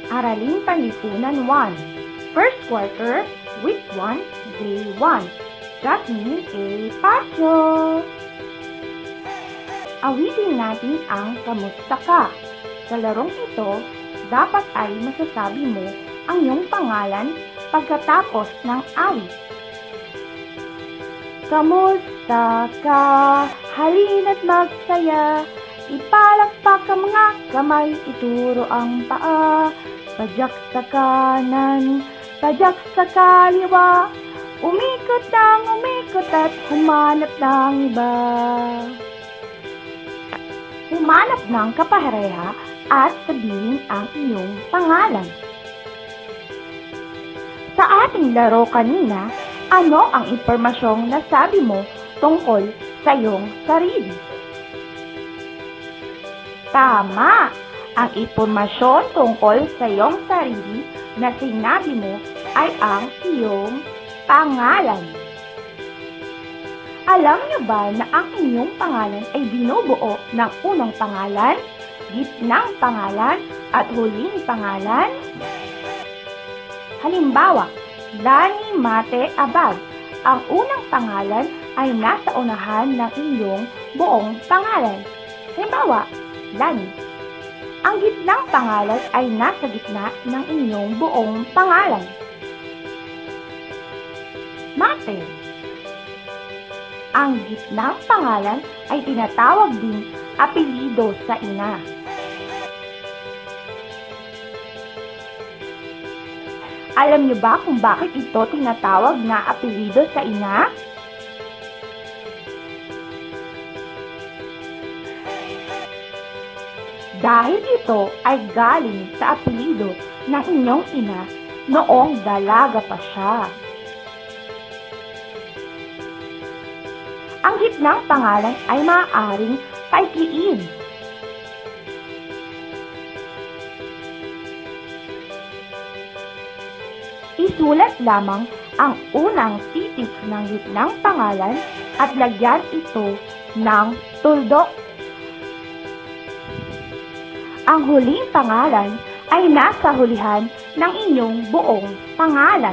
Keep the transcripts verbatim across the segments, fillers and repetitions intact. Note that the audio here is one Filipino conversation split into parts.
Araling Panlipunan one, First Quarter, Week one, Day one. Jasmine A. Pacho. Awitin natin ang Kamusta Ka. Sa larong ito, dapat ay masasabi mo ang iyong pangalan pagkatapos ng awit. Kamusta ka? Halina't magsaya. Ipalakpak ang mga kamay, ituro ang paa. Padyak sa kanan, padyak sa kaliwa. Umikot ng umikot at humanap ng iba. Humanap ng kapareha at sabihin ang iyong pangalan. Sa ating laro kanina, ano ang impormasyong nasabi mo tungkol sa iyong sarili? Tama! Ang impormasyon tungkol sa iyong sarili na sinabi mo ay ang iyong pangalan. Alam niyo ba na ang inyong pangalan ay binubuo ng unang pangalan, gitnang pangalan, at huling pangalan? Halimbawa, Lani Mate Abad. Ang unang pangalan ay nasa unahan ng inyong buong pangalan. Halimbawa, Lani. Ang gitnang pangalan ay nasa gitna ng inyong buong pangalan. Mate. Ang gitnang pangalan ay tinatawag ding apelyido sa ina. Alam niyo ba kung bakit ito tinatawag na apelyido sa ina? Dahil ito ay galing sa apelyido ng inyong ina noong dalaga pa siya. Ang gitnang pangalan ay maaaring paikliin. Isulat lamang ang unang titik ng gitnang pangalan at lagyan ito ng tuldok. Ang huling pangalan ay nasa hulihan ng inyong buong pangalan.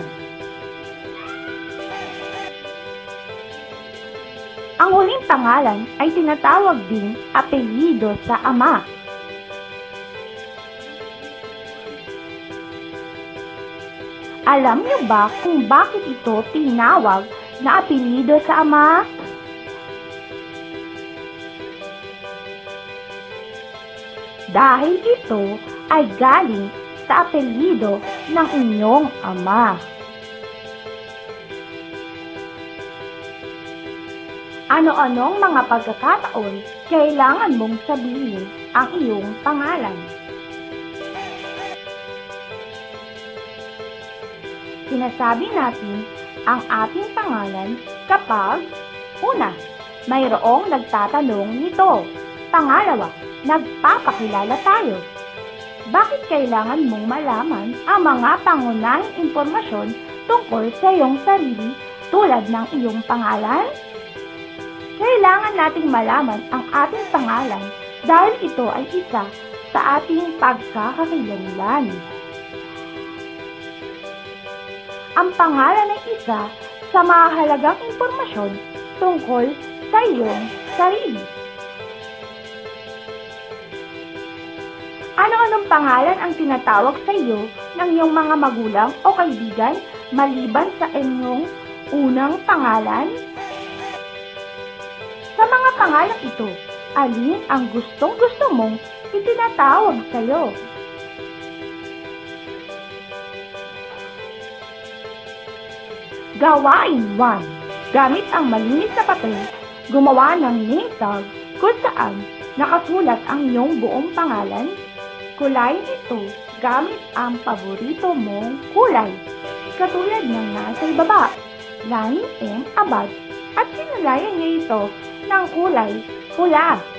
Ang huling pangalan ay tinatawag ding apelyido sa ama. Alam niyo ba kung bakit ito tinawag na apelyido sa ama? Dahil ito ay galing sa apelyido ng inyong ama. Ano-anong mga pagkakataon kailangan mong sabihin ang iyong pangalan? Sinasabi natin ang ating pangalan kapag una, mayroong nagtatanong nito. Pangalawa, nagpapakilala tayo. Bakit kailangan mong malaman ang mga pangunahing impormasyon tungkol sa iyong sarili tulad ng iyong pangalan? Kailangan nating malaman ang ating pangalan dahil ito ay isa sa ating pagkakakilanlan. Ang pangalan ay isa sa mahalagang impormasyon tungkol sa iyong sarili. Ano-anong pangalan ang tinatawag sa iyo ng iyong mga magulang o kaibigan maliban sa inyong unang pangalan? Sa mga pangalang ito, alin ang gustong-gusto mong itinatawag sa iyo? Gawain one. Gamit ang malinis na papel, gumawa ng name tag kung saan nakasulat ang iyong buong pangalan. Kulayin ito gamit ang paborito mong kulay, katulad ng nasa ibaba, Lani M. Abad, at sinulayan niya ito ng kulay pula.